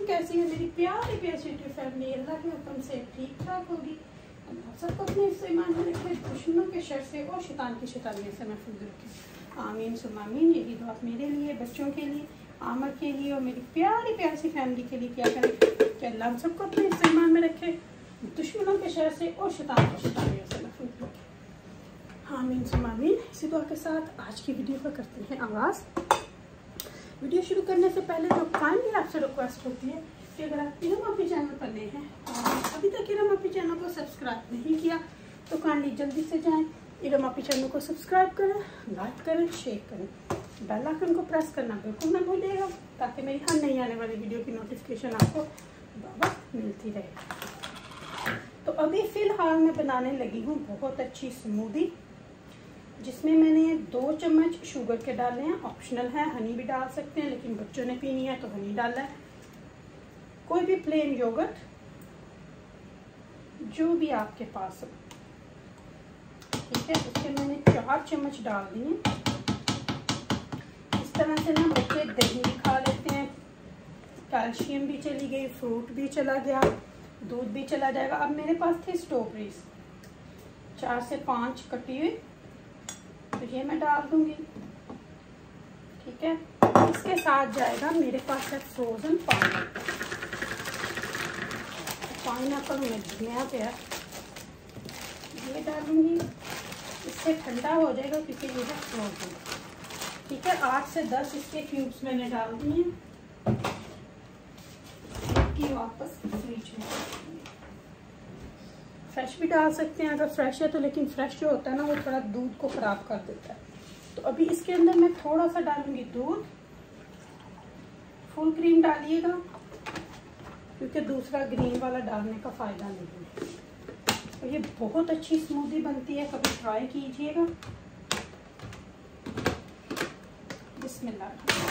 कैसी है मेरी प्यारी प्यारी फैमिली? अल्लाह के हुक्म से ठीक ठाक होगी। सबको अपने ईमान में रखे, दुश्मनों के शर से और शैतान की शैतानियत से महफूज रखे। आमीन सुम्मा आमीन। यही दुआ मेरे लिए, बच्चों के लिए, आमर के लिए और मेरी प्यारी प्यारी सी फैमिली के लिए क्या करें कि अल्लाह हम सबको अपने ईमान में रखे, दुश्मनों के शर से और शैतान की शैतानियत से महफूज रखे। आमीन सुम्मा आमीन। इसी दुआ के साथ आज की वीडियो का करते हैं आगाज़। वीडियो शुरू करने से पहले जो काइंडली आपसे रिक्वेस्ट होती है कि अगर आप इरम अपी चैनल पर नए हैं और अभी तक इरम अपी चैनल को सब्सक्राइब नहीं किया तो काइंडली जल्दी से जाएं, इरम अपी चैनल को सब्सक्राइब करें, लाइक करें, शेयर करें, बेल आइकन को प्रेस करना बिल्कुल ना भूलिएगा ताकि मेरी हर नई आने वाली वीडियो की नोटिफिकेशन आपको वक्त मिलती रहे। तो अभी फ़िलहाल मैं बनाने लगी हूँ बहुत अच्छी स्मूदी, जिसमें मैंने 2 चम्मच शुगर के डाले हैं। ऑप्शनल है, हनी भी डाल सकते हैं, लेकिन बच्चों ने पीनी है तो हनी डालना है। कोई भी प्लेन योगर्ट जो भी आपके पास हो, ठीक है। उसके मैंने 4 चम्मच डाल दिए। इस तरह से ना बच्चे दही भी खा लेते हैं, कैल्शियम भी चली गई, फ्रूट भी चला गया, दूध भी चला जाएगा। अब मेरे पास थी स्ट्रॉबेरीज 4 से 5 कटी हुई, तो ये मैं डाल दूंगी, ठीक है। इसके साथ जाएगा मेरे पास है फ्रोजन पाइनएप्पल में नया प्याज, ये डालूंगी। इससे ठंडा हो जाएगा क्योंकि ये है फ्रोजन, ठीक है। 8 से 10 इसके क्यूब्स मैंने डाल दिए कि वापस फ्रिज में। फ्रेश भी डाल सकते हैं अगर फ्रेश है तो, लेकिन फ्रेश जो होता है ना वो थोड़ा दूध को खराब कर देता है। तो अभी इसके अंदर मैं थोड़ा सा डालूंगी दूध। फुल क्रीम डालिएगा क्योंकि दूसरा ग्रीन वाला डालने का फायदा नहीं है। तो ये बहुत अच्छी स्मूदी बनती है, कभी ट्राई कीजिएगा। बिस्मिल्लाह।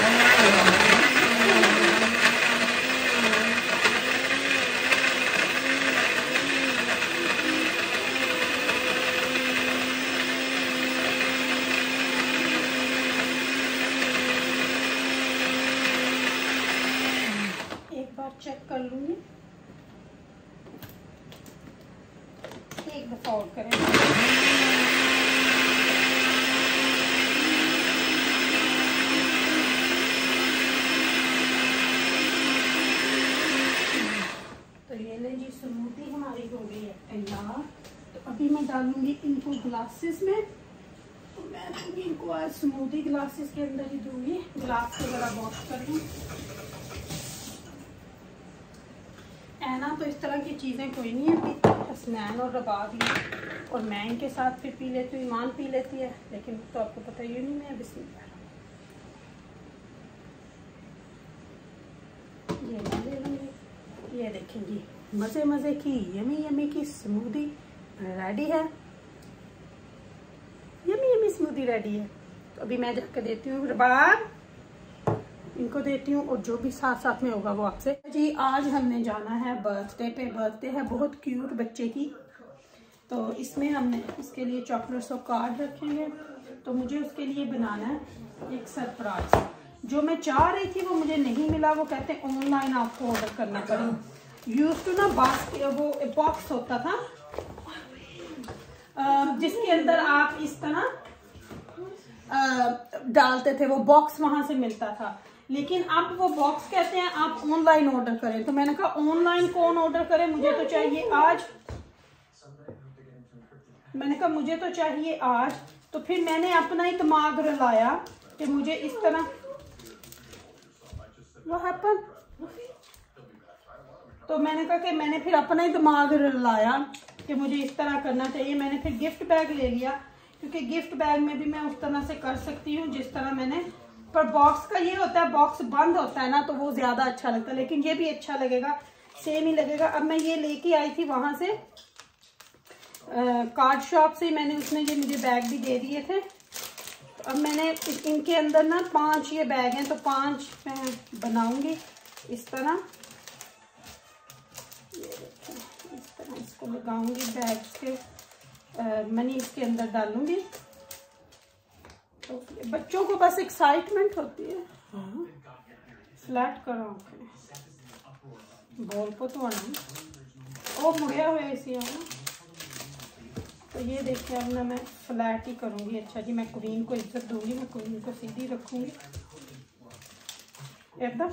चेक कर लूंगी, एक दफा और करें। तो ये ले जी, स्मूदी हमारी हो गई है तैयार। तो अभी मैं डालूंगी इनको ग्लासेस में। तो मैं दूंगी इनको आज स्मूदी ग्लासेस के अंदर ही दूंगी। ग्लास को जरा वॉश करूँ। ना तो इस तरह की चीज़ें कोई नहीं है पीती, हसनैन और रबाब ही, और मैं इनके साथ फिर पी लेती हूँ, ईमान पी लेती है, लेकिन तो आपको पता ही नहीं है। बिस्मिल्लाह। ये ले लूँगी। ये देखेंगी मज़े मज़े की यमी यमी की स्मूदी रेडी है। यमी यमी स्मूदी रेडी है। तो अभी मैं जाकर देती हूँ रबाब, इनको देती हूँ, और जो भी साथ साथ में होगा वो आपसे। जी आज हमने जाना है बर्थडे पे। बर्थडे है बहुत क्यूट बच्चे की, तो इसमें हमने इसके लिए चॉकलेट्स और कार्ड रखेंगे। तो मुझे उसके लिए बनाना है एक सरप्राइज। जो मैं चाह रही थी वो मुझे नहीं मिला। वो कहते हैं ऑनलाइन आपको ऑर्डर करना पड़ेगा। यूज टू ना वो बॉक्स होता था जिसके अंदर आप इस तरह डालते थे, वो बॉक्स वहां से मिलता था। लेकिन अब वो बॉक्स कहते हैं आप ऑनलाइन ऑर्डर करें। तो मैंने कहा ऑनलाइन कौन ऑर्डर करे, मुझे तो चाहिए आज। मैंने कहा मुझे तो चाहिए आज। तो फिर मैंने अपना ही दिमाग रलाया कि मुझे इस तरह वो हैपन। तो मैंने कहा कि मैंने फिर अपना ही दिमाग रलाया कि मुझे इस तरह करना चाहिए। मैंने फिर गिफ्ट बैग ले लिया, क्योंकि गिफ्ट बैग में भी मैं उस तरह से कर सकती हूँ जिस तरह मैंने। पर बॉक्स का ये होता है, बॉक्स बंद होता है ना, तो वो ज्यादा अच्छा लगता है, लेकिन ये भी अच्छा लगेगा, सेम ही लगेगा। अब मैं ये लेके आई थी वहां से कार्ड शॉप से, मैंने उसमें ये मुझे बैग भी दे दिए थे। तो अब मैंने इनके अंदर ना 5 ये बैग हैं, तो 5 मैं बनाऊंगी इस तरह। ये देखें इस तरह इसको लगाऊंगी बैग के, मनी इसके अंदर डालूंगी। तो बच्चों को बस एक्साइटमेंट होती है। फ्लैट करो, बॉल को तो आना ओ मुड़िया हुआ इसी है ना। तो ये देखिए अब ना मैं फ्लैट ही करूँगी। अच्छा जी, मैं क्वीन को इज्जत दूंगी, मैं क्वीन को सीधी रखूँगी एकदम।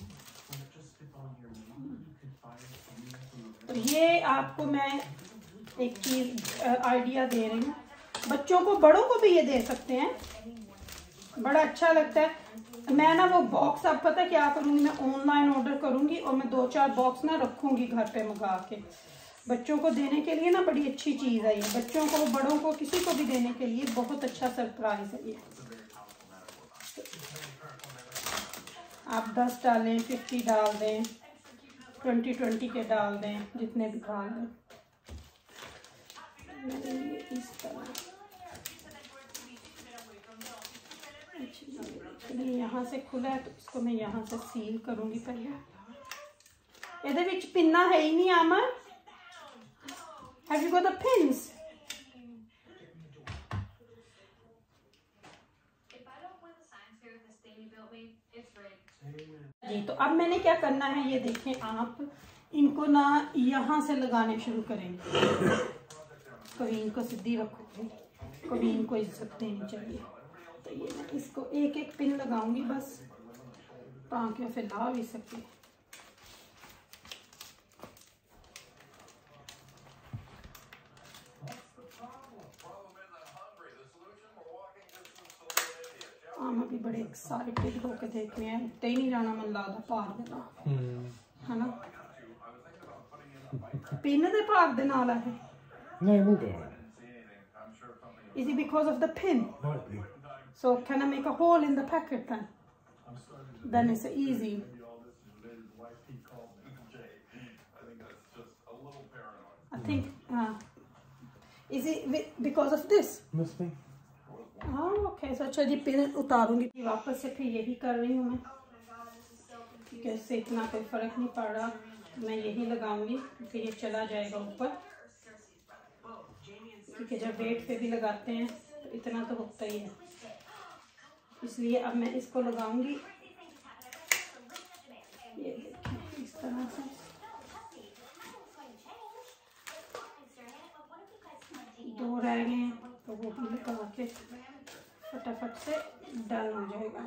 तो ये आपको मैं एक चीज़ आइडिया दे रही हूँ, बच्चों को बड़ों को भी ये दे सकते हैं, बड़ा अच्छा लगता है। मैं ना वो बॉक्स अब पता क्या करूँगी, मैं ऑनलाइन ऑर्डर करूँगी और मैं 2-4 बॉक्स ना रखूँगी घर पे मंगा के, बच्चों को देने के लिए ना बड़ी अच्छी चीज़ है ये, बच्चों को बड़ों को किसी को भी देने के लिए बहुत अच्छा सरप्राइज है ये। आप 10 डालें, 50 डाल दें, 20 के डाल दें, जितने भी डाल दें। इस तरह ये यहाँ से खुला है तो इसको मैं यहाँ से सील करूँगी पहले। ਇਹਦੇ ਵਿੱਚ पिन्ना है ही नहीं आमन। Have you got the pins? जी तो अब मैंने क्या करना है, ये देखें आप, इनको ना यहाँ से लगाने शुरू करेंगे। क्वीन को सीधी रखोगे, क्वीन को इज्जत देनी चाहिए। तो ये मैं इसको एक एक पिन लगाऊंगी बस, ताकि फिर ला भी सके। हम अभी बड़े एक्साइटेड होकर देख रहे हैं, उठते ही नहीं जाना मन लगता भार देना है ना। पिन दे भार दे नाल है नहीं वो क्या है? Is it because of the pin? So can I make a hole in the packet then? Then it's easy. I think is it because of this? Must be. हाँ ओके। सो अच्छा जी, पिन उतारूंगी वापस से, फिर यही कर रही हूँ मैं, क्योंकि इससे इतना कोई फर्क नहीं पड़ रहा। मैं यही लगाऊंगी, फिर ये चला जाएगा ऊपर, क्योंकि जब वेट पे भी लगाते हैं तो इतना तो होता ही है। इसलिए अब मैं इसको लगाऊंगी, ये देखिए इस तरह से। दो रह गए हैं तो वो भी लगा के फटाफट से डन हो जाएगा।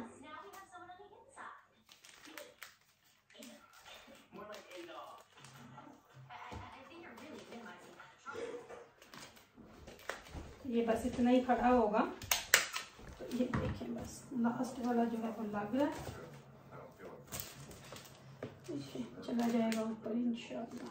ये बस इतना ही खड़ा होगा। तो ये देखें बस लास्ट वाला जो है वो लग रहा है, चला जाएगा ऊपर इंशाल्लाह।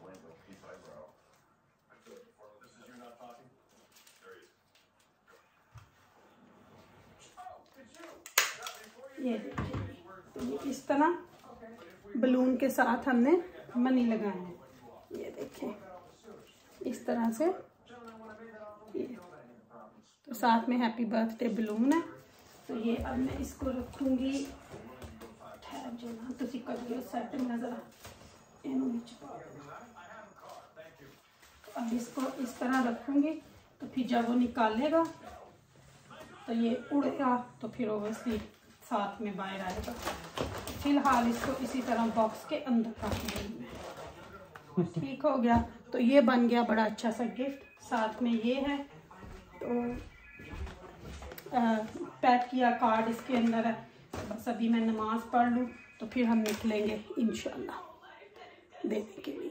ये देखिए, तो ये इस तरह बलून के साथ हमने मनी लगाए हैं। ये देखें इस तरह से, ये तो साथ में हैप्पी बर्थडे बलून है। तो ये अब मैं इसको रखूँगी, ठहर जाना तो कर सेट नजर अब इसको इस तरह रखूँगी। तो फिर जब वो निकालेगा तो ये उड़ेगा, तो फिर ओवरस्ली साथ में बाहर आएगा। फिलहाल इसको इसी तरह बॉक्स के अंदर रख देंगे। ठीक हो गया। तो ये बन गया बड़ा अच्छा सा गिफ्ट। साथ में ये है, तो पैक किया कार्ड इसके अंदर है। बस अभी मैं नमाज पढ़ लूँ तो फिर हम निकलेंगे इंशाल्लाह देने के लिए।